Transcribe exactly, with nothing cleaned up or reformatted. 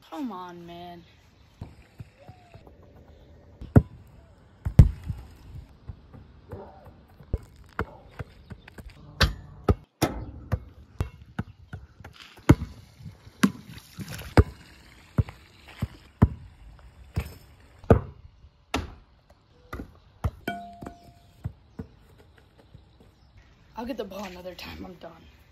Come on, man. I'll get the ball another time. I'm done.